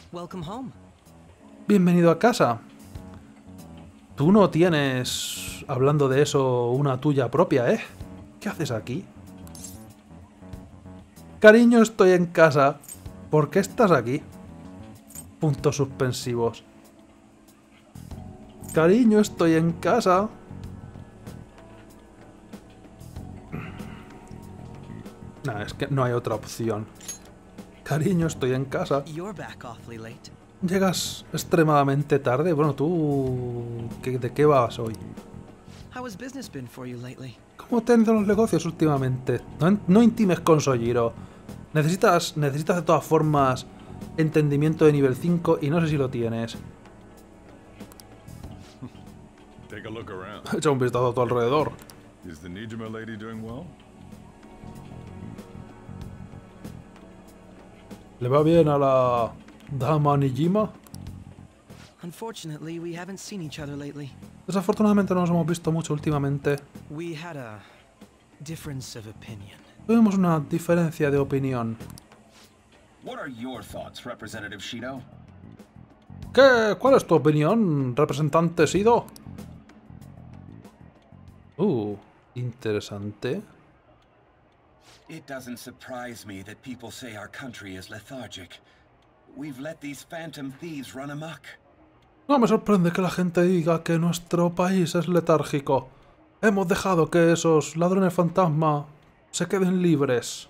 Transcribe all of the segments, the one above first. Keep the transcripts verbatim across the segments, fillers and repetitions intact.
Welcome home. Bienvenido a casa. Tú no tienes, hablando de eso, una tuya propia, ¿eh? ¿Qué haces aquí? Cariño, estoy en casa. ¿Por qué estás aquí? Puntos suspensivos. Cariño, estoy en casa. Nah, es que no hay otra opción. Cariño, estoy en casa. You're back awfully late. Llegas extremadamente tarde. Bueno, tú... ¿qué- ¿De qué vas hoy? How has business been for you lately? ¿Cómo te han ido los negocios últimamente? No, no intimes con Sojiro. Necesitas, necesitas de todas formas entendimiento de nivel cinco y no sé si lo tienes. Take a look around. Echa un vistazo a tu alrededor. Is the Nijima lady doing well? ¿Le va bien a la dama Nijima? Unfortunately, we haven't seen each other lately. Desafortunadamente no nos hemos visto mucho últimamente. We had a difference of opinion. Tuvimos una diferencia de opinión. What are your thoughts, Representative Shido? ¿Qué? ¿Cuál es tu opinión, representante Sido? Uh, interesante. It doesn't surprise me that people say our country is lethargic. We've let these phantom thieves run amok. No me sorprende que la gente diga que nuestro país es letárgico. Hemos dejado que esos ladrones fantasma se queden libres.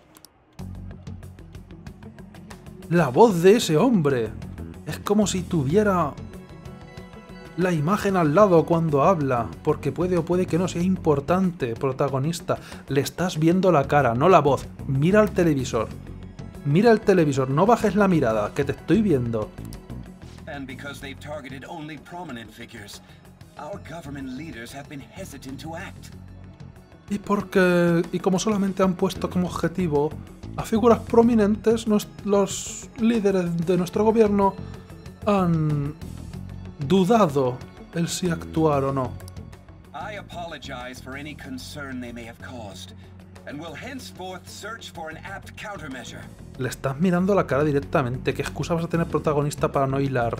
La voz de ese hombre es como si tuviera la imagen al lado cuando habla, porque puede o puede que no sea importante, protagonista. Le estás viendo la cara, no la voz. Mira el televisor. Mira el televisor, no bajes la mirada, que te estoy viendo. And because they've targeted only prominent figures, our government leaders have been hesitant to act. Y porque, y como solamente han puesto como objetivo a figuras prominentes, nos- los líderes de nuestro gobierno han dudado el si actuar o no. I apologize for any concern they may have caused, and will henceforth search for an apt countermeasure. Le estás mirando la cara directamente. ¿Qué excusa vas a tener protagonista para no hilar?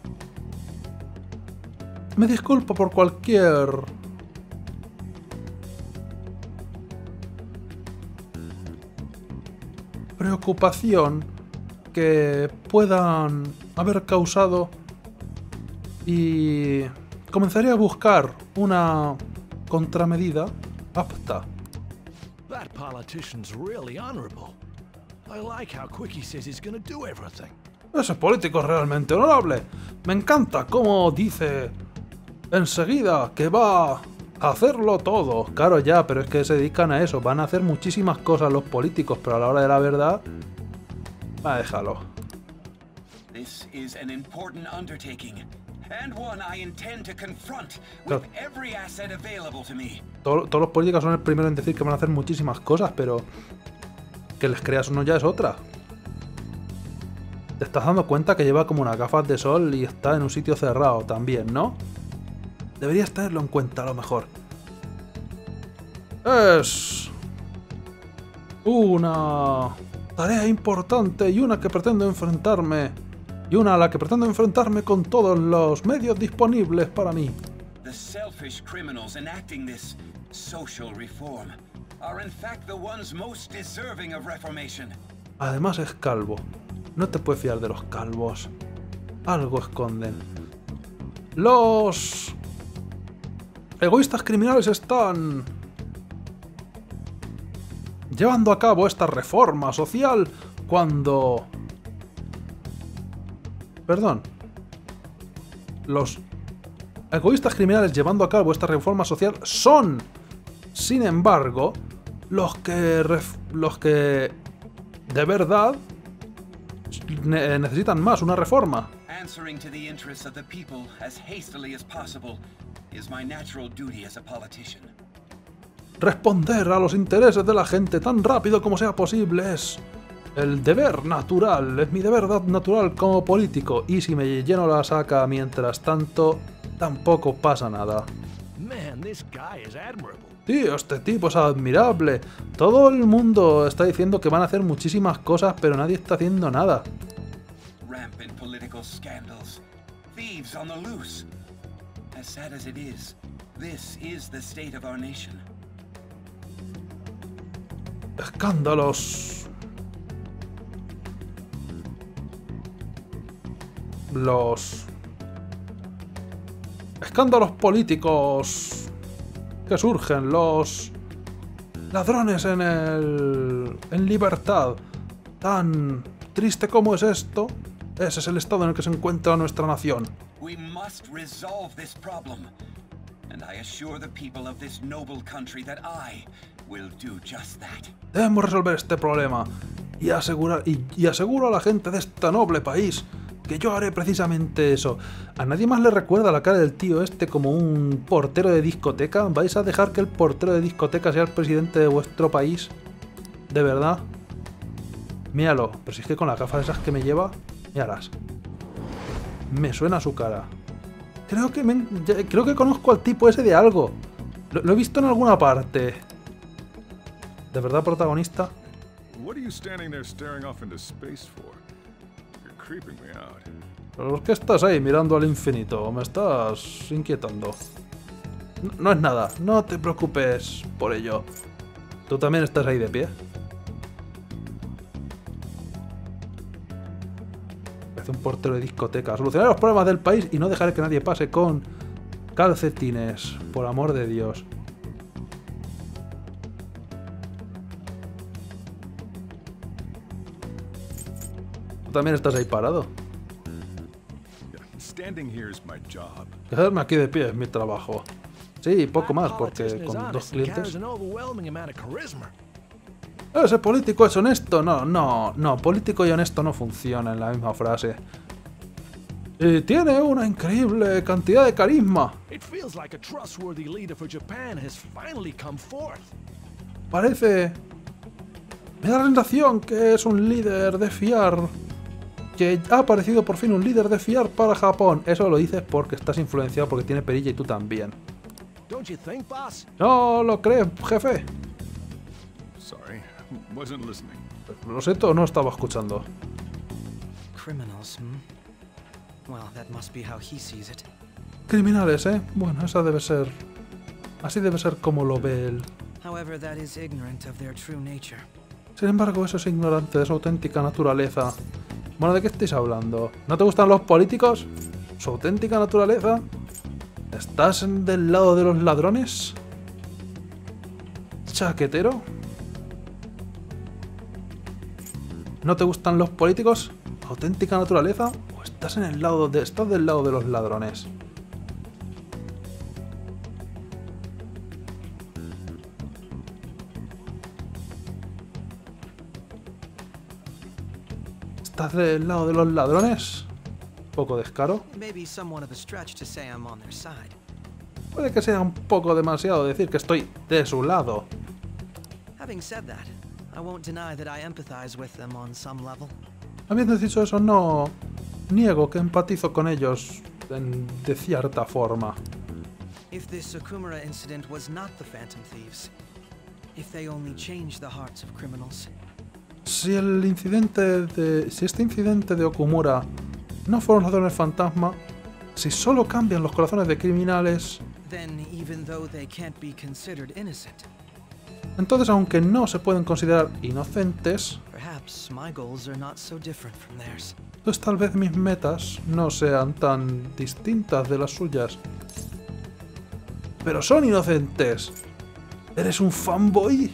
Me disculpo por cualquier... preocupación que puedan haber causado y comenzaría a buscar una contramedida apta. That politician's really honorable. I like how quick he says he's gonna do everything. Ese político es realmente honorable. Me encanta cómo dice enseguida que va a hacerlo todo. Claro, ya, pero es que se dedican a eso. Van a hacer muchísimas cosas los políticos, pero a la hora de la verdad... Va, déjalo. This is an important undertaking, and one I intend to confront Claro. with every asset available to me. Todo- todos los políticos son el primero en decir que van a hacer muchísimas cosas, pero... que les creas uno ya es otra. Te estás dando cuenta que lleva como unas gafas de sol y está en un sitio cerrado también, ¿no? Deberías tenerlo en cuenta a lo mejor. Es... una tarea importante y una que pretendo enfrentarme. Y una a la que pretendo enfrentarme con todos los medios disponibles para mí. The selfish criminals enacting this social reform are in fact the ones most deserving of reformation. Además es calvo. No te puedes fiar de los calvos. Algo esconden. Los... egoístas criminales están... llevando a cabo esta reforma social cuando... Perdón. Los egoístas criminales llevando a cabo esta reforma social son, sin embargo, los que... ref- los que... de verdad... ne- necesitan más una reforma. Answering to the interests of the people as hastily as possible is my natural duty as a politician. Responder a los intereses de la gente tan rápido como sea posible es el deber natural, es mi deber da- natural como político. Y si me lleno la saca mientras tanto, tampoco pasa nada. Man, this guy is admirable. Tío, este tipo es admirable. Todo el mundo está diciendo que van a hacer muchísimas cosas, pero nadie está haciendo nada. rampant political scandals. Thieves on the loose. As sad as it is, this is the state of our nation. Escándalos. Los escándalos políticos que surgen, los ladrones en el en libertad. Tan triste como es esto, ese es el estado en el que se encuentra nuestra nación. We must resolve this problem, and I assure the people of this noble country that I will do just that. Debemos resolver este problema y asegurar y, y aseguro a la gente de este noble país que yo haré precisamente eso. ¿A nadie más le recuerda la cara del tío este como un portero de discoteca? ¿Vais a dejar que el portero de discoteca sea el presidente de vuestro país? ¿De verdad? Míralo, pero si es que con las gafas esas que me lleva, míralas. Me suena su cara. Creo que me, ya, creo que conozco al tipo ese de algo. Lo, lo he visto en alguna parte. ¿De verdad, protagonista? What are you standing there staring off into space for? You're creeping me out. ¿Por qué estás ahí mirando al infinito? Me estás inquietando. No, no es nada, no te preocupes por ello. ¿Tú también estás ahí de pie? Parece un portero de discoteca. Solucionar los problemas del país y no dejar que nadie pase con calcetines. Por amor de Dios. ¿Tú también estás ahí parado? Standing here is my job. Quedarme aquí de pie es mi trabajo. Sí, poco más, porque con dos clientes... ¿Ese político es honesto? No, no, no. Político y honesto no funciona en la misma frase. Y tiene una increíble cantidad de carisma. Parece... Me da la sensación que es un líder de fiar. Que ha aparecido por fin un líder de fiar para Japón. Eso lo dices porque estás influenciado porque tiene perilla y tú también. ¿No lo crees, jefe? Sorry, wasn't listening. Lo siento, no estaba escuchando. Criminals, hmm? Well, that must be how he sees it. Criminales, ¿eh? Bueno, esa debe ser... Así debe ser como lo ve él. However, that is ignorant of their true nature. Sin embargo, eso es ignorante de su auténtica naturaleza. Bueno, ¿de qué estáis hablando? ¿No te gustan los políticos? ¿Su auténtica naturaleza? ¿Estás del lado de los ladrones? ¿Chaquetero? ¿No te gustan los políticos? ¿Auténtica naturaleza? ¿O estás en el lado de, estás del lado de los ladrones? ¿Estás del lado de los ladrones? Poco descaro. Puede que sea un poco demasiado decir que estoy de su lado. Habiendo dicho eso, no niego que empatizo con ellos en, de cierta forma. If this Okumura incident was not the Phantom Thieves, if they only changed the hearts of criminals. Si el incidente de... Si este incidente de Okumura no fueron los ladrones fantasma, si solo cambian los corazones de criminales, Then, even though they can't be considered innocent, entonces aunque no se pueden considerar inocentes, perhaps my goals are not so different from theirs. pues tal vez mis metas no sean tan distintas de las suyas. Pero son inocentes. ¿Eres un fanboy?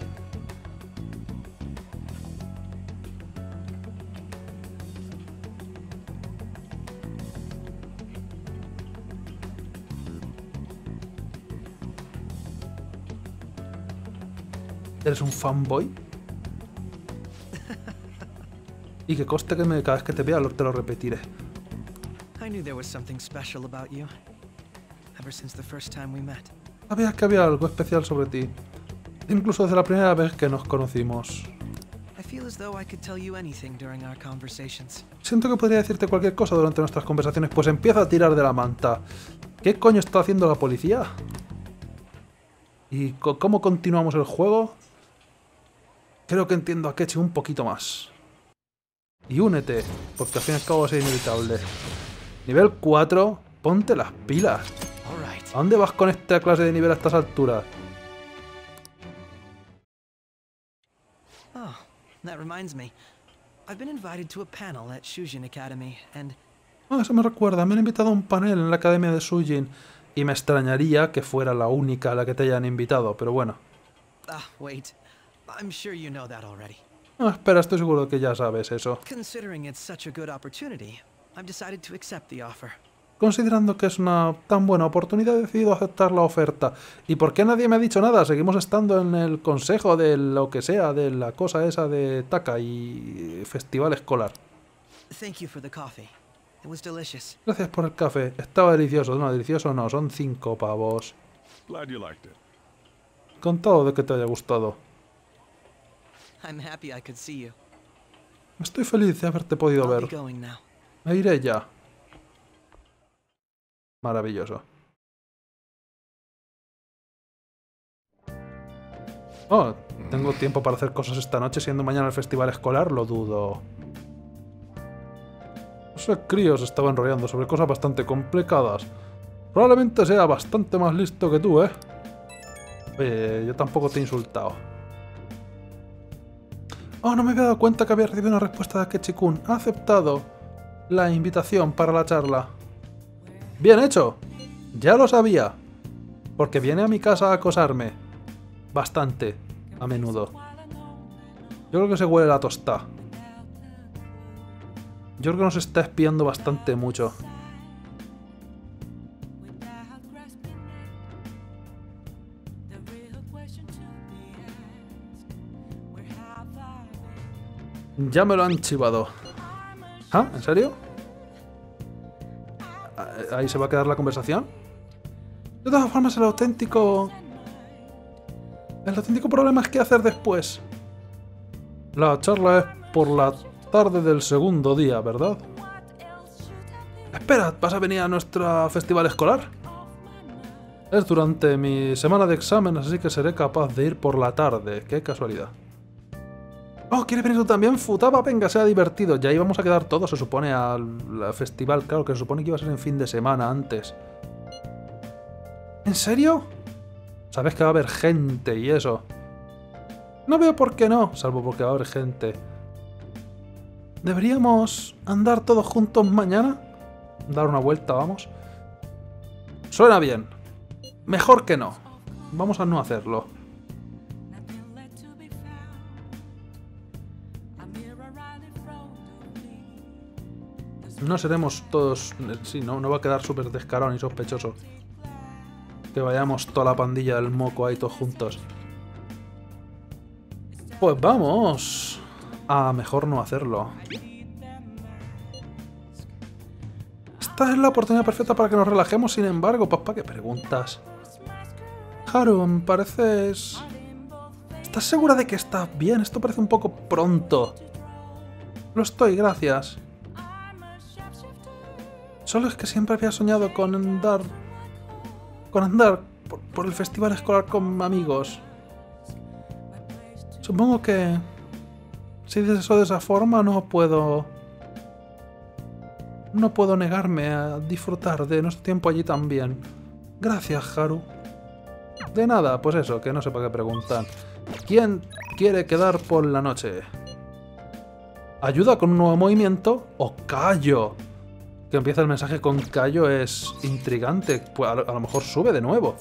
¿Eres un fanboy? Y que coste que me, cada vez que te vea te lo repetiré. I knew there was something special about you, ever since the first time we met. Sabías que había algo especial sobre ti, incluso desde la primera vez que nos conocimos. I feel as though I could tell you anything during our conversations. Siento que podría decirte cualquier cosa durante nuestras conversaciones, pues empieza a tirar de la manta. ¿Qué coño está haciendo la policía? ¿Y cómo continuamos el juego? Creo que entiendo a Kechi un poquito más. Y únete, porque al fin y al cabo va a ser inevitable. Nivel cuatro, ponte las pilas. All right. ¿A dónde vas con esta clase de nivel a estas alturas? Oh, that reminds me. I've been invited to a panel at Shujin Academy, and Ah, eso me recuerda, me han invitado a un panel en la academia de Shujin. Y me extrañaría que fuera la única a la que te hayan invitado, pero bueno. ah, wait. I'm sure you know that already. Ah, espera, estoy seguro que ya sabes eso. Considering it's such a good opportunity, I've decided to accept the offer. Considerando que es una tan buena oportunidad, he decidido aceptar la oferta. ¿Y por qué nadie me ha dicho nada? Seguimos estando en el consejo de lo que sea, de la cosa esa de Taka y festival escolar. Thank you for the coffee. It was delicious. Gracias por el café. Estaba delicioso. No, delicioso no. Son cinco pavos. Glad you liked it. Contado de que te haya gustado. I'm happy I could see you. Estoy feliz de haberte podido I'll ver. be going now. Me iré ya. Maravilloso. Oh, ¿tengo tiempo para hacer cosas esta noche siendo mañana el festival escolar? Lo dudo. Ese crío se estaba enrollando sobre cosas bastante complicadas. Probablemente sea bastante más listo que tú, ¿eh? Oye, yo tampoco te he insultado. Oh, no me había dado cuenta que había recibido una respuesta de Akechi-kun. Ha aceptado la invitación para la charla. ¡Bien hecho! Ya lo sabía. Porque viene a mi casa a acosarme. Bastante. A menudo. Yo creo que se huele la tostada. Yo creo que nos está espiando bastante mucho. Ya me lo han chivado. ¿Ah? ¿En serio? ¿Ahí se va a quedar la conversación? De todas formas, el auténtico... El auténtico problema es qué hacer después. La charla es por la tarde del segundo día, ¿verdad? Espera, ¿vas a venir a nuestro festival escolar? Es durante mi semana de exámenes, así que seré capaz de ir por la tarde. Qué casualidad. Oh, ¿quieres venir tú también? Futaba, venga, sea divertido. Ya íbamos a quedar todos, se supone, al, al festival. Claro, que se supone que iba a ser en fin de semana antes. ¿En serio? Sabes que va a haber gente y eso. No veo por qué no, salvo porque va a haber gente. ¿Deberíamos andar todos juntos mañana? Dar una vuelta, vamos. Suena bien. Mejor que no. Vamos a no hacerlo. No seremos todos... Sí, no, no va a quedar súper descarado ni sospechoso. Que vayamos toda la pandilla del moco ahí todos juntos. Pues vamos. A mejor no hacerlo. Esta es la oportunidad perfecta para que nos relajemos, sin embargo. Pues, ¿para qué preguntas? Haru, me pareces... ¿Estás segura de que estás bien? Esto parece un poco pronto. Lo estoy, gracias. Solo es que siempre había soñado con andar... Con andar por, por el festival escolar con amigos. Supongo que... Si dices eso de esa forma, no puedo... No puedo negarme a disfrutar de nuestro tiempo allí también. Gracias, Haru. De nada, pues eso, que no sé para qué preguntan. ¿Quién quiere quedar por la noche? ¿Ayuda con un nuevo movimiento o callo? Que empieza el mensaje con callo es intrigante. Pues a lo, a lo mejor sube de nuevo.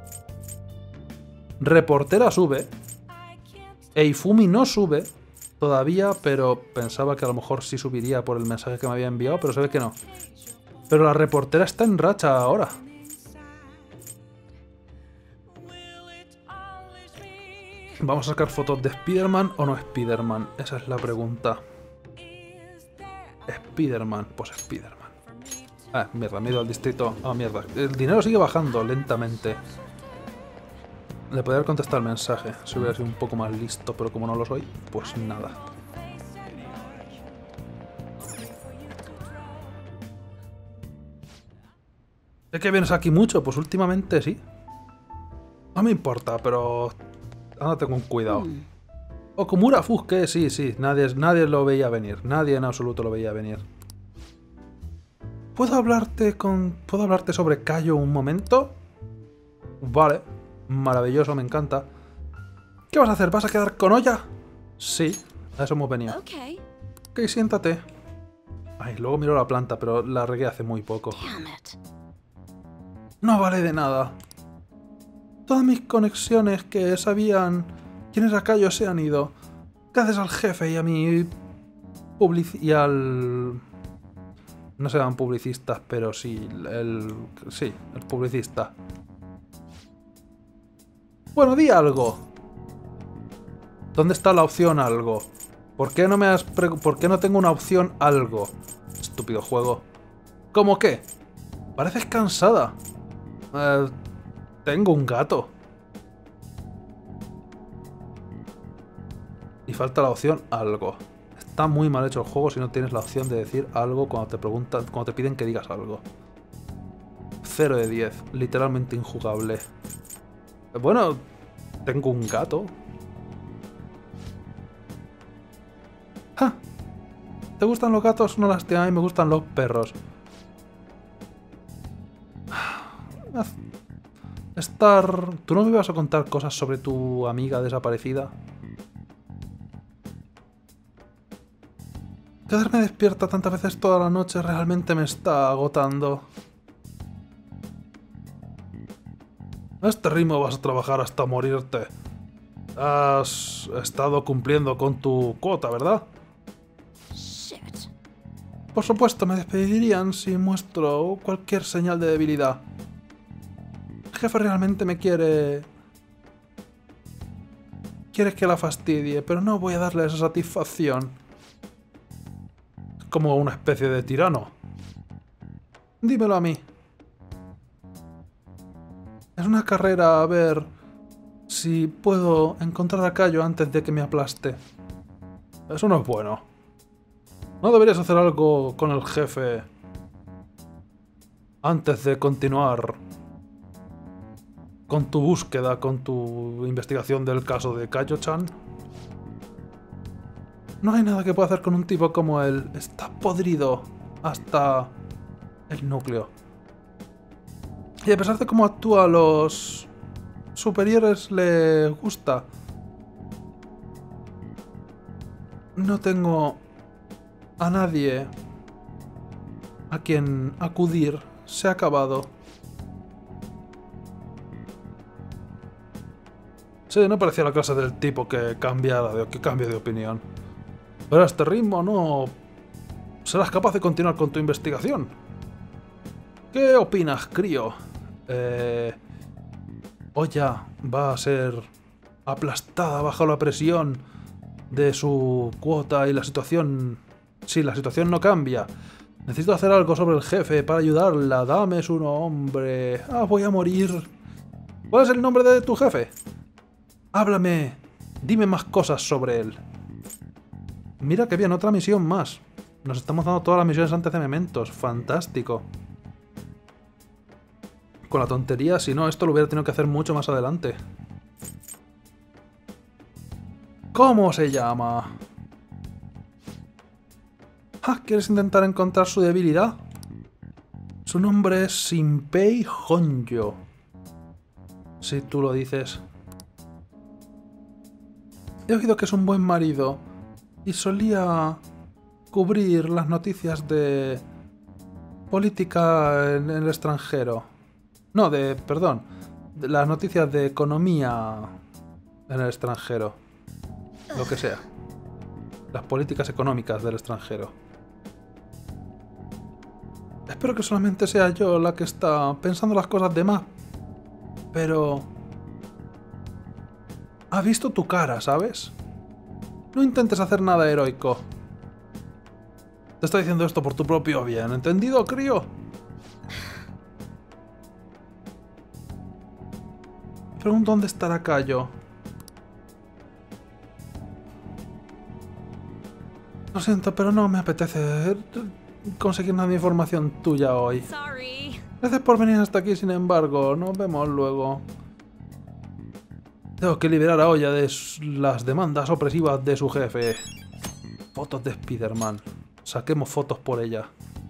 Reportera sube. Eifumi no sube todavía, pero pensaba que a lo mejor sí subiría por el mensaje que me había enviado, pero se ve que no. Pero la reportera está en racha ahora. ¿Vamos a sacar fotos de Spider-Man o no Spider-Man? Esa es la pregunta. Spider-Man, pues Spider-Man. Ah, mierda, me he ido al distrito. Ah, mierda. El dinero sigue bajando lentamente. Le podría haber contestado el mensaje si hubiera sido un poco más listo, pero como no lo soy, pues nada. ¿Es que vienes aquí mucho? Pues últimamente sí. No me importa, pero... Ándate con cuidado. Okumura Fusuke, sí, sí, nadie, nadie lo veía venir. Nadie en absoluto lo veía venir. ¿Puedo hablarte con... ¿Puedo hablarte sobre Kayo un momento? Vale. Maravilloso, me encanta. ¿Qué vas a hacer? ¿Vas a quedar con Oya? Sí, a eso hemos venido. Okay. Ok, siéntate. Ay, luego miro la planta, pero la regué hace muy poco. Damn it. No vale de nada. Todas mis conexiones que sabían quién era Kayo se han ido. Gracias al jefe y a mi... Public... y al... No se llaman publicistas, pero sí, el... Sí, el publicista. Bueno, di algo. ¿Dónde está la opción algo? ¿Por qué no me has pre... ¿Por qué no tengo una opción algo? Estúpido juego. ¿Cómo qué? Pareces cansada. Eh, tengo un gato. Y falta la opción algo. Está muy mal hecho el juego si no tienes la opción de decir algo cuando te preguntan, cuando te piden que digas algo. cero de diez. Literalmente injugable. Bueno, tengo un gato. ¡Ja! ¿Te gustan los gatos? No lástima, a mí me gustan los perros. Estar... ¿Tú no me ibas a contar cosas sobre tu amiga desaparecida? Quedarme despierta tantas veces toda la noche realmente me está agotando. A este ritmo vas a trabajar hasta morirte. Has estado cumpliendo con tu cuota, ¿verdad? Shit. Por supuesto, me despedirían si muestro cualquier señal de debilidad. El jefe realmente me quiere... Quiere que la fastidie, pero no voy a darle esa satisfacción. Es como una especie de tirano. Dímelo a mí. Es una carrera a ver si puedo encontrar a Kayo antes de que me aplaste. Eso no es bueno. ¿No deberías hacer algo con el jefe antes de continuar con tu búsqueda, con tu investigación del caso de Kayo-chan? No hay nada que pueda hacer con un tipo como él. Está podrido hasta el núcleo. Y a pesar de cómo actúa, a los superiores les gusta. No tengo a nadie a quien acudir. Se ha acabado. Sí, no parecía la clase del tipo que cambiara de, que cambie de opinión. Pero a este ritmo no serás capaz de continuar con tu investigación. ¿Qué opinas, crío? Eh, Oya va a ser aplastada bajo la presión de su cuota y la situación... Sí, la situación no cambia. Necesito hacer algo sobre el jefe para ayudarla. Dame su nombre. Ah, voy a morir. ¿Cuál es el nombre de tu jefe? Háblame. Dime más cosas sobre él. Mira que bien, otra misión más. Nos estamos dando todas las misiones antes de Mementos. Fantástico. Con la tontería, si no, esto lo hubiera tenido que hacer mucho más adelante. ¿Cómo se llama? Ah, ¿quieres intentar encontrar su debilidad? Su nombre es Shinpei Honjo. Si tú lo dices. He oído que es un buen marido y solía cubrir las noticias de política en el extranjero. No, de... perdón. De las noticias de economía en el extranjero. Lo que sea. Las políticas económicas del extranjero. Espero que solamente sea yo la que está pensando las cosas de más. Pero... ha visto tu cara, ¿sabes? No intentes hacer nada heroico. Te estoy diciendo esto por tu propio bien, ¿entendido, crío? Pregunto dónde estará Kayo. Lo siento, pero no me apetece conseguir nada de información tuya hoy. Sorry. Gracias por venir hasta aquí, sin embargo. Nos vemos luego. Tengo que liberar a Oya de las demandas opresivas de su jefe. Fotos de Spider-Man. Saquemos fotos por ella.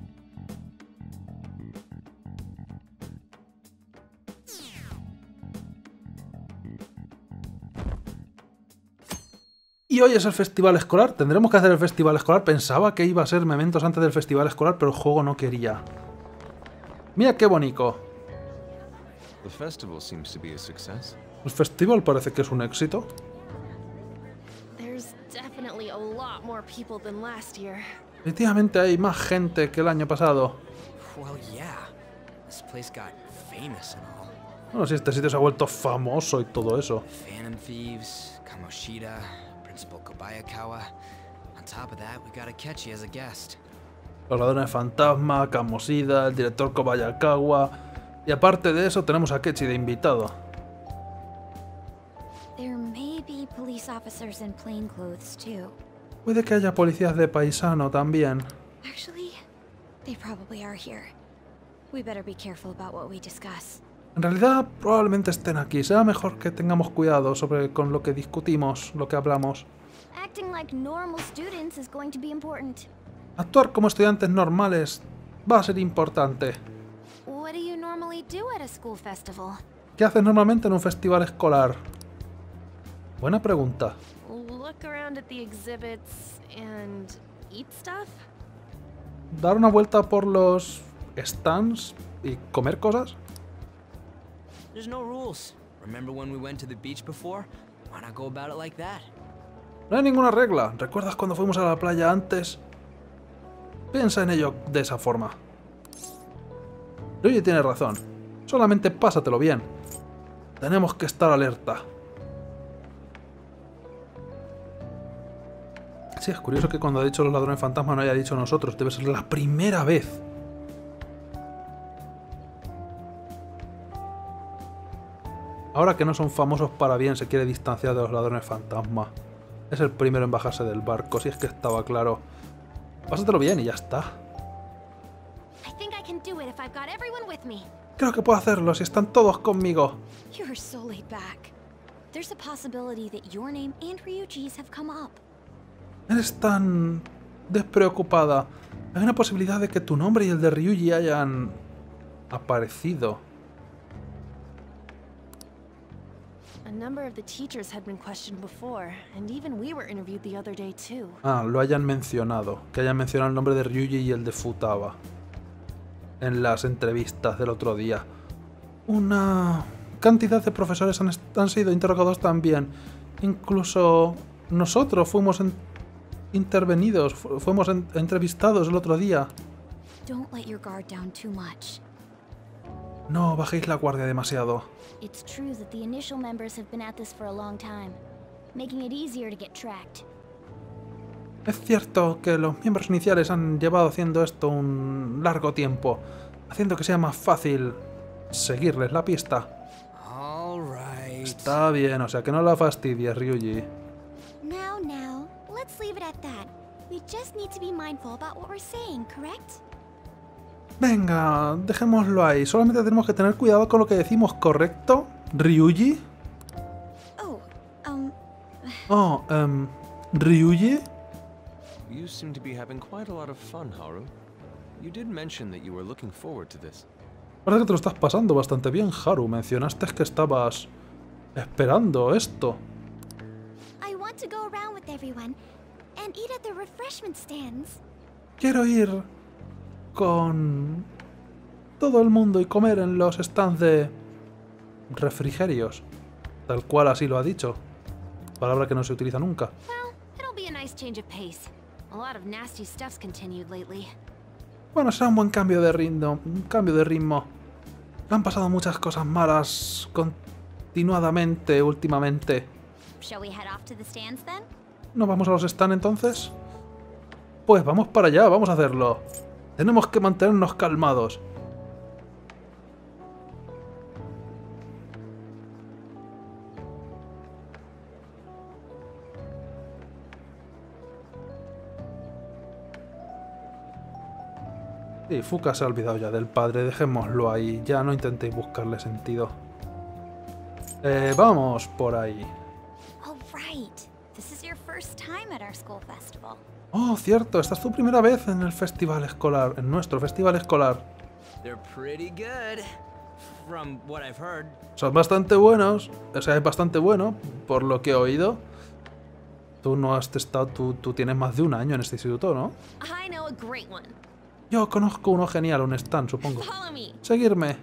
Y hoy es el festival escolar. Tendremos que hacer el festival escolar. Pensaba que iba a ser Mementos antes del festival escolar, pero el juego no quería. Mira qué bonito. The festival seems to be a success. El festival parece que es un éxito. There's definitely a lot more people than last year. Efectivamente hay más gente que el año pasado. Well, yeah. This place got famous and all. Bueno, si este sitio se ha vuelto famoso y todo eso. Phantom Thieves, Kamoshida, Principal Kobayakawa. On top of that, we got Akechi as a guest. Los ladrones fantasma, Kamoshida, el director Kobayakawa. Y aparte de eso tenemos a Akechi de invitado. There may be police officers in plainclothes too. Puede que haya policías de paisano también. Actually, they probably are here. We better be careful about what we discuss. En realidad probablemente estén aquí. Será mejor que tengamos cuidado sobre con lo que discutimos, lo que hablamos. Acting like normal students is going to be important. Actuar como estudiantes normales va a ser importante. What do you normally do at a school festival? ¿Qué haces normalmente en un festival escolar? Buena pregunta. Look around at the exhibits and eat stuff? ¿Dar una vuelta por los stands y comer cosas? There's no rules. Remember when we went to the beach before? Why not go about it like that? No hay ninguna regla. ¿Recuerdas cuando fuimos a la playa antes? Piensa en ello de esa forma. Ryuji tiene razón. Solamente pásatelo bien. Tenemos que estar alerta. Sí, es curioso que cuando ha dicho los ladrones fantasma no haya dicho nosotros. Debe ser la primera vez. Ahora que no son famosos para bien, se quiere distanciar de los ladrones fantasma. Es el primero en bajarse del barco, si es que estaba claro. Pásatelo bien y ya está. I think I can do it if I've got everyone with me. Creo que puedo hacerlo si están todos conmigo. You're so laid back. There's a possibility that your name and Ryuji's have come up. Eres tan despreocupada. Hay una posibilidad de que tu nombre y el de Ryuji hayan aparecido. A number of the teachers had been questioned before, and even we were interviewed the other day too. Ah, lo hayan mencionado. Que hayan mencionado el nombre de Ryuji y el de Futaba. En las entrevistas del otro día. Una cantidad de profesores han, han sido interrogados también. Incluso nosotros fuimos en, intervenidos, fu fuimos en, entrevistados el otro día. Don't let your guard down too much. No bajéis la guardia demasiado. It's true that the initial members have been at this for a long time, making it easier to get tracked. Es cierto que los miembros iniciales han llevado haciendo esto un largo tiempo, haciendo que sea más fácil seguirles la pista. All right. Está bien, o sea que no la fastidies, Ryuji. Now, now, let's leave it at that. We just need to be mindful about what we're saying, correct? Venga, dejémoslo ahí. Solamente tenemos que tener cuidado con lo que decimos, ¿correcto? ¿Ryuji? Oh, um, Oh, um, ¿Ryuji? You seem to be having quite a lot of fun, Haru. You did mention that you were looking forward to this. Parece que te lo estás pasando bastante bien, Haru. Mencionaste que estabas esperando esto. I want to go around with everyone and eat at the refreshment stands. Quiero ir con todo el mundo y comer en los stands de refrigerios. Tal cual así lo ha dicho. Palabra que no se utiliza nunca. Well, it'll be a nice change of pace. A lot of nasty stuff's continued lately. Bueno, será un buen cambio de ritmo. Un cambio de ritmo. Han pasado muchas cosas malas continuadamente últimamente. Shall we head off to the stands then? ¿No vamos a los stands entonces? Pues vamos para allá, vamos a hacerlo. Tenemos que mantenernos calmados. Sí, Fuka se ha olvidado ya del padre, dejémoslo ahí, ya no intentéis buscarle sentido. Eh, vamos por ahí. Oh, right. This is your first time at our school festival. Oh, cierto, esta es tu primera vez en el festival escolar, en nuestro festival escolar. They're pretty good, from what I've heard. Son bastante buenos, o sea, es bastante bueno, por lo que he oído. Tú no has testado, tú, tú tienes más de un año en este instituto, ¿no? I know a great one. Yo conozco uno genial, un stand, supongo. Follow me. Seguirme.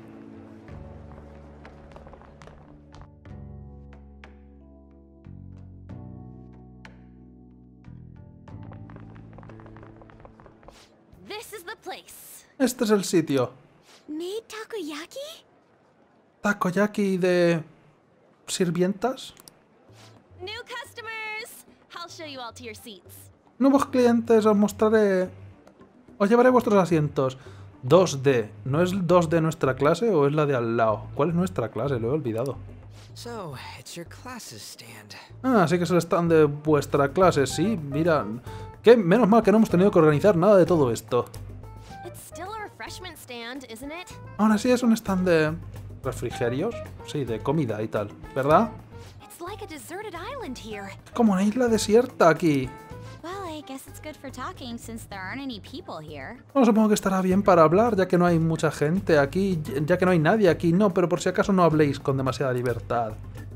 This is the place. Este es el sitio. Made takoyaki? Takoyaki de... sirvientas. New customers. I'll show you all to your seats. Nuevos clientes, os mostraré... Os llevaré vuestros asientos. dos D. ¿No es dos D nuestra clase o es la de al lado? ¿Cuál es nuestra clase? Lo he olvidado. So, it's your class's stand. Ah, sí que es el stand de vuestra clase, sí, mira. Que menos mal que no hemos tenido que organizar nada de todo esto. It's still a refreshment stand, isn't it? Ahora sí es un stand de... refrigerios. Sí, de comida y tal, ¿verdad? It's like a deserted island here. Es como una isla desierta aquí. Well, I guess it's good for talking since there aren't any people here. Bueno, supongo que estará bien para hablar, ya que no hay mucha gente aquí, ya que no hay nadie aquí. No, pero por si acaso no habléis con demasiada libertad.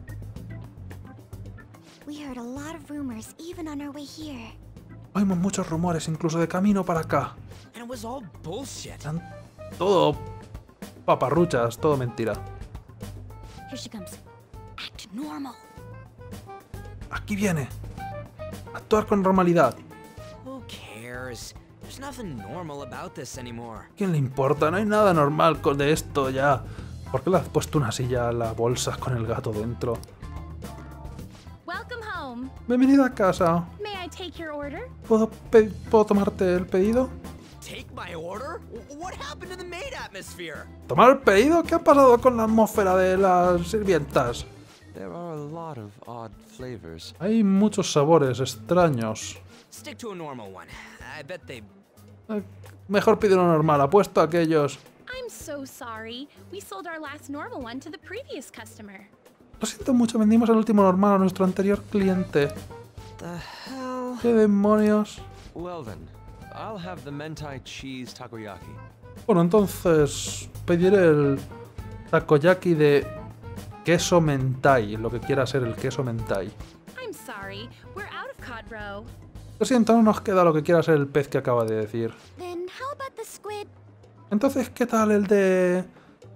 We heard a lot of rumors even on our way here. Oímos muchos rumores, incluso de camino para acá. And it was all bullshit. Eran todo paparruchas, todo mentira. Here she comes. Act normal. Aquí viene. Actuar con normalidad. Who cares? There's nothing normal about this anymore. ¿Quién le importa? No hay nada normal con de esto ya. ¿Por qué le has puesto una silla a la bolsa con el gato dentro? Welcome home. Bienvenida a casa. May I take your order? ¿Puedo, pe- ¿Puedo tomarte el pedido? Take my order? W- What happened to the maid atmosphere? ¿Tomar el pedido? ¿Qué ha pasado con la atmósfera de las sirvientas? There are a lot of odd flavors. Hay muchos sabores extraños. Stick to a normal one. I bet they... Eh, Mejor pide uno normal. Apuesto a aquellos. I'm so sorry. We sold our last normal one to the previous customer. Lo siento mucho, vendimos el último normal a nuestro anterior cliente. The hell? ¿Qué demonios? Well then, I'll have the mentai cheese takoyaki. Bueno, entonces pediré el takoyaki de queso mentai, lo que quiera ser el queso mentai. I'm sorry. We're out of cod roe. Lo siento, no nos queda lo que quiera ser el pez que acaba de decir. Then how about the squid? Entonces, ¿qué tal el de...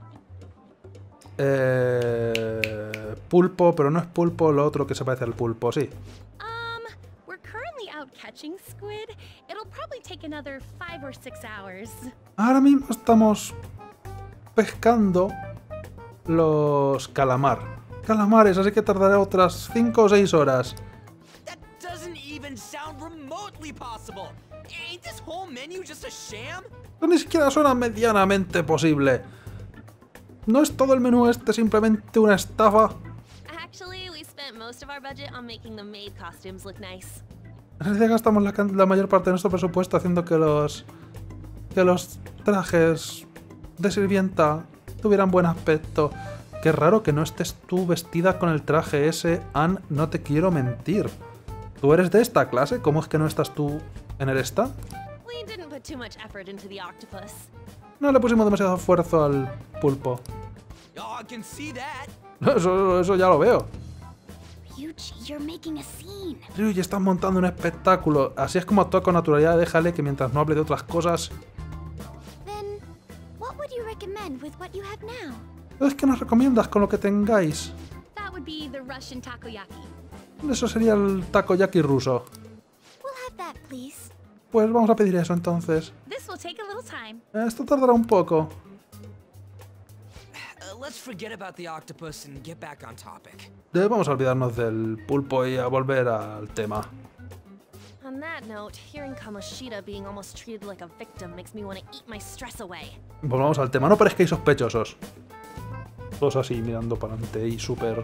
Eh... pulpo, pero no es pulpo, lo otro que se parece al pulpo, sí. Um, we're currently out catching squid. It'll probably take another five or six hours. Ahora mismo estamos pescando los calamar. Calamares, así que tardará otras cinco o seis horas. That doesn't even sound remotely possible. Ain't this whole menu just a sham? No, ni siquiera suena medianamente posible. ¿No es todo el menú este simplemente una estafa? Actually, we spent most of our budget on making the maid costumes look nice. En realidad gastamos la, can- la mayor parte de nuestro presupuesto haciendo que los... que los trajes de sirvienta tuvieran buen aspecto. Qué raro que no estés tú vestida con el traje ese, Ann, no te quiero mentir. ¿Tú eres de esta clase? ¿Cómo es que no estás tú en el stand? We didn't put too much effort into the octopus. No le pusimos demasiado esfuerzo al pulpo. Oh, I can see that. Eso, eso ya lo veo. Ryuji, you're making a scene. Ryuji, estás montando un espectáculo. Así es como actúa con naturalidad. Déjale que mientras no hable de otras cosas... Then, what would you recommend with what you have now? ¿Es que nos recomiendas con lo que tengáis? That would be the Russian takoyaki. Eso sería el takoyaki ruso. We'll have that, please. Pues vamos a pedir eso entonces. This will take a little time. Esto tardará un poco. Uh, let's forget about the octopus and get back on topic. Eh, Vamos a olvidarnos del pulpo y a volver al tema. On that note, hearing Kamoshida being almost treated like a victim makes me want to eat my stress away. Volvamos al tema. No parezcáis sospechosos. Todos así mirando para adelante y súper...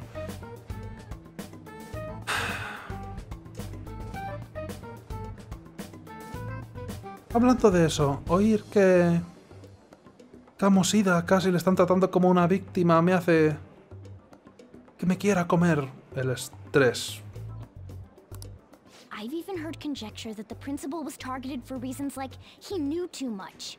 Hablando de eso, oír que... Kamoshida casi le están tratando como una víctima me hace... que me quiera comer el estrés. I've even heard conjecture that the principal was targeted for reasons like he knew too much.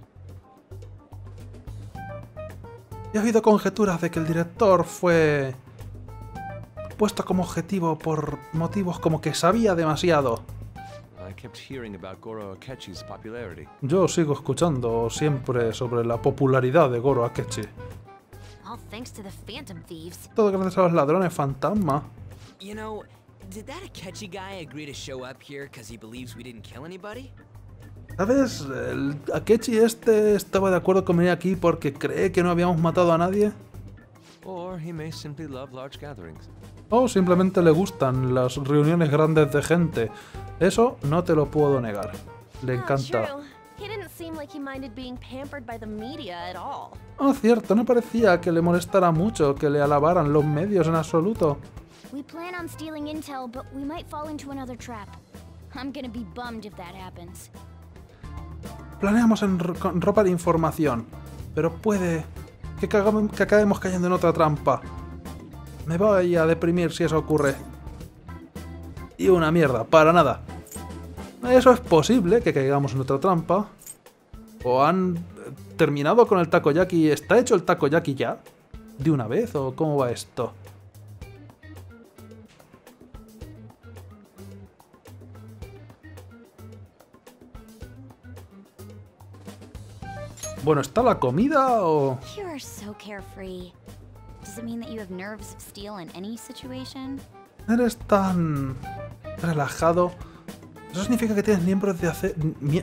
He oído conjeturas de que el director fue puesto como objetivo por motivos como que sabía demasiado. I kept hearing about Goro Akechi's popularity. Yo sigo escuchando siempre sobre la popularidad de Goro Akechi. All thanks to the Phantom Thieves. Todo gracias a los ladrones fantasma. You know, did that Akechi guy agree to show up here because he believes we didn't kill anybody? ¿Sabes? El Akechi este estaba de acuerdo con venir aquí porque cree que no habíamos matado a nadie. Or he may simply love large gatherings. O simplemente le gustan las reuniones grandes de gente. Eso no te lo puedo negar. Le encanta. Oh, true. He didn't seem like he minded being pampered by the media at all. Oh, cierto, no parecía que le molestara mucho que le alabaran los medios en absoluto. We plan on stealing intel, but we might fall into another trap. I'm gonna be bummed if that happens. Planeamos en ro con ropa de información, pero puede que, que acabemos cayendo en otra trampa. Me voy a deprimir si eso ocurre. Y una mierda, para nada. Eso es posible, que caigamos en otra trampa. ¿O han terminado con el takoyaki? ¿Está hecho el takoyaki ya? ¿De una vez? ¿O cómo va esto? Bueno, ¿está la comida o...? You are so carefree. Does it mean that you have nerves of steel in any situation? Eres tan relajado. ¿Eso significa que tienes miembros de acero?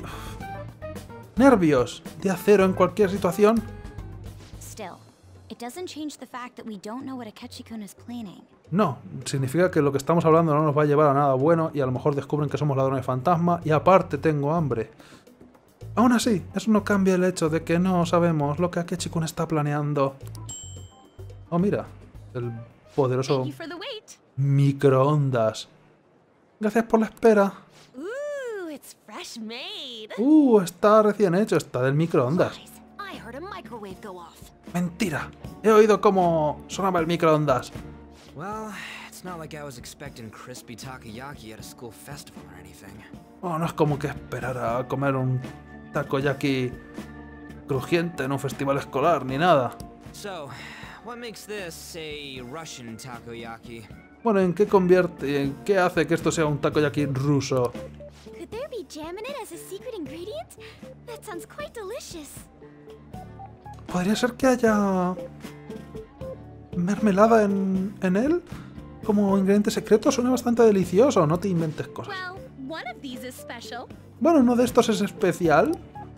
¿Nervios de acero en cualquier situación? Still, it doesn't change the fact that we don't know what Akechi-kun is planning. No, significa que lo que estamos hablando no nos va a llevar a nada bueno y a lo mejor descubren que somos ladrones fantasma y aparte tengo hambre. Aún así, eso no cambia el hecho de que no sabemos lo que Akechi-kun está planeando. Oh, mira, el poderoso microondas. Gracias por la espera. Ooh, it's fresh made. Uh, está recién hecho, está del microondas. I heard a microwave go off. Mentira, he oído cómo sonaba el microondas. Well, it's not like I was expecting crispy takoyaki at a school festival or anything. Oh, no es como que esperar a comer un takoyaki crujiente en un festival escolar ni nada. So, what makes this a Russian takoyaki? Bueno, ¿en qué convierte, en qué hace que esto sea un takoyaki ruso? Could there be jam in it as a secret ingredient? That sounds quite delicious. ¿Podría ser que haya mermelada en, en él? Como ingrediente secreto suena bastante delicioso, no te inventes cosas. Well, one of these is special. Bueno, uno de estos es especial.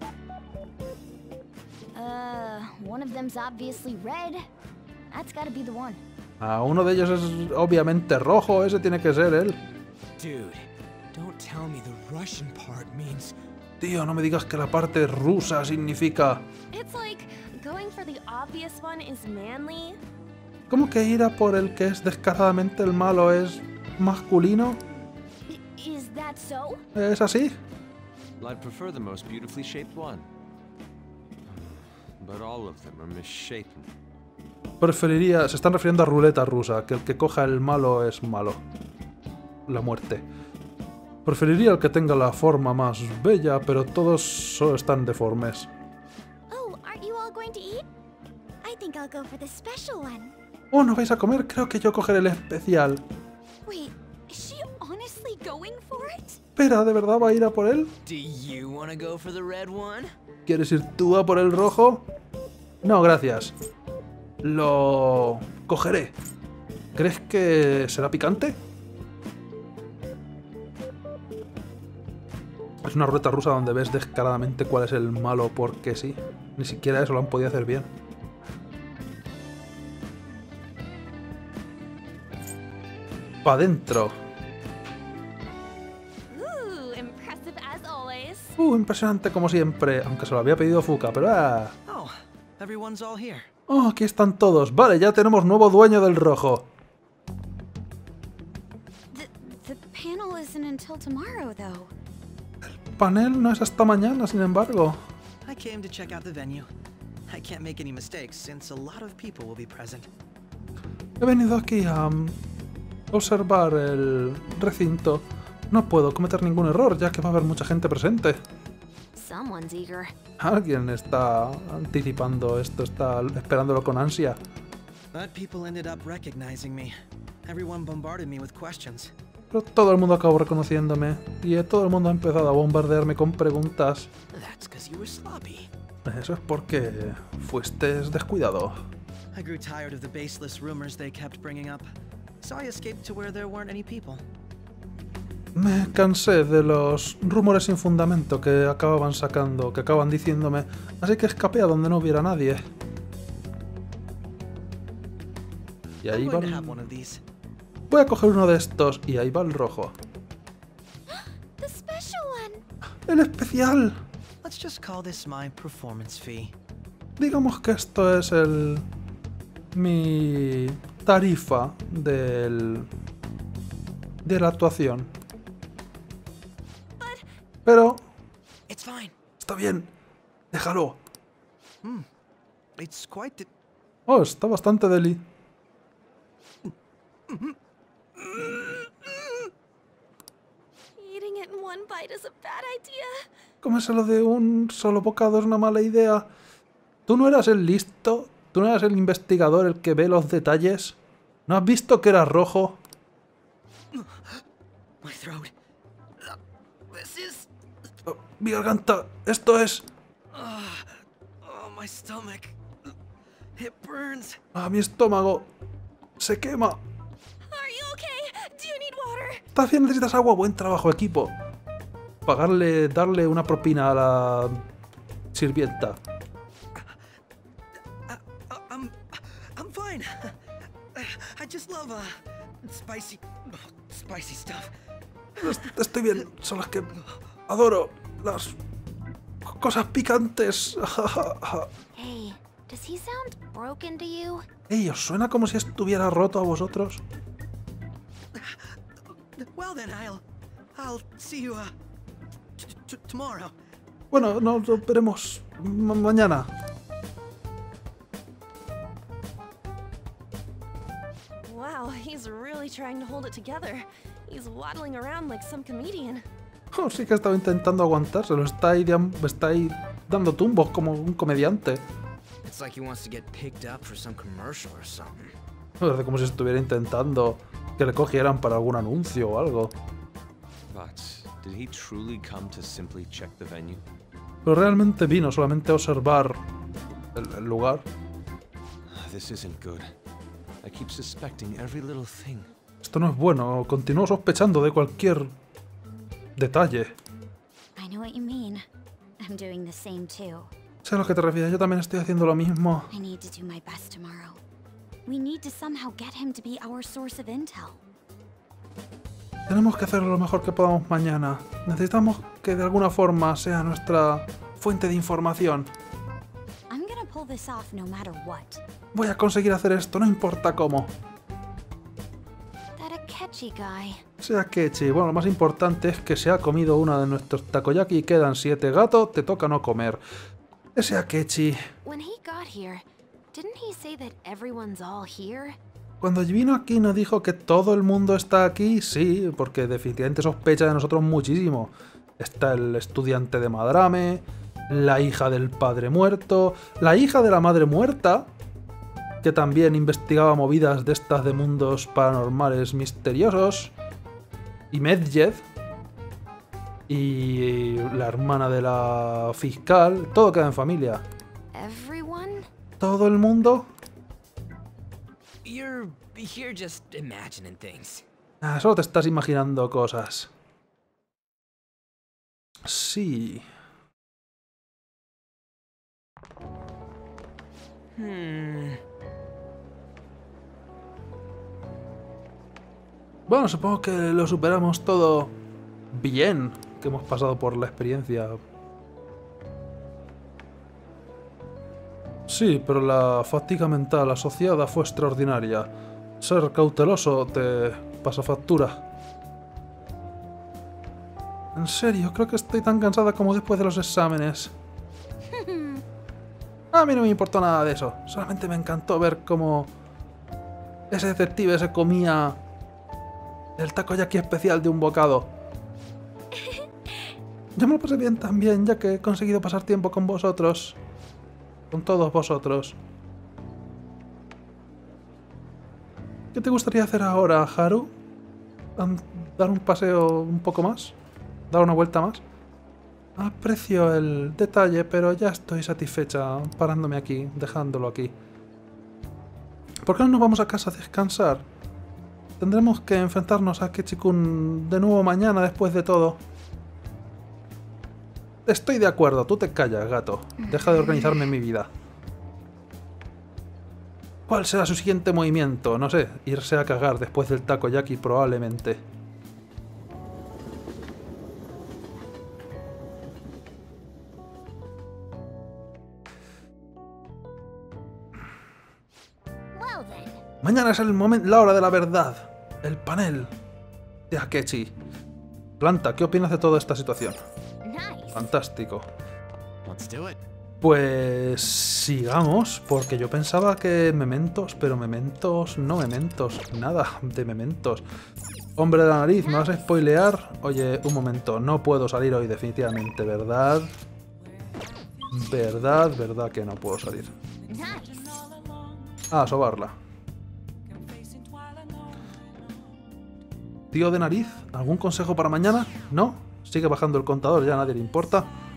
Uh, one of them's obviously red. That's gotta be the one. Ah, uno de ellos es obviamente rojo, ese tiene que ser él. Dude, don't tell me the Russian part means... Tío, no me digas que la parte rusa significa... It's like going for the obvious one is manly. ¿Cómo que ir a por el que es descaradamente el malo es masculino? Is that so? ¿Es así? I'd prefer the most beautifully shaped one. But all of them are misshapen. Preferiría... Se están refiriendo a ruleta rusa, que el que coja el malo es malo. La muerte. Preferiría el que tenga la forma más bella, pero todos solo están deformes. Oh, aren't you all going to eat? I think I'll go for the special one. Oh, ¿no vais a comer? Creo que yo cogeré el especial. Wait, is she honestly going for it? Espera, ¿de verdad va a ir a por él? Do you want to go for the red one? ¿Quieres ir tú a por el rojo? No, gracias. Lo cogeré. ¿Crees que será picante? Es una ruleta rusa donde ves descaradamente cuál es el malo porque sí. Ni siquiera eso lo han podido hacer bien. Pa' dentro. Ooh, impressive as always. Uh, impresionante como siempre. Aunque se lo había pedido Fuka, pero ah. Oh, everyone's all here. Oh, aquí están todos. Vale, ya tenemos nuevo dueño del rojo. The, the panel isn't until tomorrow, though. El panel no es hasta mañana, sin embargo. I came to check out the venue. I can't make any mistakes since a lot of people will be present. He venido aquí a um, observar el recinto. No puedo cometer ningún error, ya que va a haber mucha gente presente. Someone's eager. Alguien está anticipando esto, está esperándolo con ansia. But people ended up recognizing me. Everyone bombarded me with questions. Pero todo el mundo acabó reconociéndome y eh, todo el mundo ha empezado a bombardearme con preguntas. That's 'cause you were sloppy. Eso es porque fuiste descuidado. I grew tired of the baseless rumors they kept bringing up, so I escaped to where there weren't any people. Me cansé de los rumores sin fundamento que acababan sacando, que acaban diciéndome, así que escapé a donde no hubiera nadie. Y ahí I'm va going to el... have one of these. Voy a coger uno de estos y ahí va el rojo. The special one. ¡El especial! Let's just call this my performance fee. Digamos que esto es el... mi tarifa del... de la actuación. Pero... It's fine. está bien. Déjalo. It's quite the... Oh, está bastante deli. Eating it in one bite is a bad idea. Comérselo de un solo bocado es una mala idea. ¿Tú no eras el listo? ¿Tú no eras el investigador, el que ve los detalles? ¿No has visto que era rojo? My throat. This is... Oh, mi garganta. Esto es... Oh, my stomach. It burns. Ah, mi estómago. Se quema. Are you okay? Do you need water? ¿Estás bien? ¿Necesitas agua? Buen trabajo, equipo. Pagarle, darle una propina a la sirvienta. Uh, uh, I'm... I'm fine. I just love, uh, spicy... spicy stuff. Estoy bien. Son las que adoro. Las cosas picantes. Hey, does he sound broken to you? Ey, ¿os suena como si estuviera roto a vosotros? Well then, I'll... I'll see you, uh... T t tomorrow. Bueno, nos veremos ma mañana. Wow, he's really trying to hold it together. He's waddling around like some comedian. Oh, sí que estaba intentando aguantárselo. Está ahí, está ahí dando tumbos como un comediante. It's like he wants to get picked up for some commercial or something. Parece como si estuviera intentando que le cogieran para algún anuncio o algo. But did he truly come to simply check the venue? Pero realmente vino solamente a observar el, el lugar. This isn't good. I keep suspecting every little thing. Esto no es bueno. Continúo sospechando de cualquier detalle. I know what you mean. I'm doing the same too. Sé a lo que te refieres. Yo también estoy haciendo lo mismo. I need to do my best tomorrow. We need to somehow get him to be our source of intel. Tenemos que hacer lo mejor que podamos mañana. Necesitamos que de alguna forma sea nuestra fuente de información. I'm gonna pull this off no matter what. Voy a conseguir hacer esto, no importa cómo. That Akechi guy. Sea Akechi. Bueno, lo más importante es que se ha comido una de nuestros takoyaki y quedan siete gatos. Te toca no comer. Ese Akechi. When he got here, didn't he say that everyone's all here? Cuando vino aquí nos dijo que todo el mundo está aquí. Sí, porque definitivamente sospecha de nosotros muchísimo. Está el estudiante de Madrame, la hija del padre muerto, la hija de la madre muerta, que también investigaba movidas de estas de mundos paranormales misteriosos, y Medjed, y la hermana de la fiscal. Todo queda en familia. Everyone? ¿Todo el mundo? You're here just imagining things. Ah, solo te estás imaginando cosas. Sí. Hmm. Bueno, supongo que lo superamos todo bien, que hemos pasado por la experiencia. Sí, pero la fatiga mental asociada fue extraordinaria. Ser cauteloso te pasa factura. En serio, creo que estoy tan cansada como después de los exámenes. A mí no me importó nada de eso. Solamente me encantó ver cómo Ese detective se comía el takoyaki especial de un bocado. Yo me lo pasé bien también, ya que he conseguido pasar tiempo con vosotros. Con todos vosotros. ¿Qué te gustaría hacer ahora, Haru? ¿Dar un paseo un poco más? ¿Dar una vuelta más? Aprecio el detalle, pero ya estoy satisfecha parándome aquí, dejándolo aquí. ¿Por qué no nos vamos a casa a descansar? Tendremos que enfrentarnos a Akechi-kun de nuevo mañana después de todo. Estoy de acuerdo, tú te callas, gato. Deja de organizarme mi vida. ¿Cuál será su siguiente movimiento? No sé, irse a cagar después del takoyaki probablemente. Mañana es el momento, la hora de la verdad. El panel de Akechi. Planta, ¿qué opinas de toda esta situación? Fantástico. Pues sigamos, porque yo pensaba que mementos, pero mementos, no mementos, nada de mementos. Hombre de la nariz, ¿me vas a spoilear? Oye, un momento, no puedo salir hoy definitivamente, ¿verdad? ¿Verdad? ¿Verdad que no puedo salir? Ah, sobarla. Tío de nariz, ¿algún consejo para mañana? ¿No? Sigue bajando el contador, ya a nadie le importa.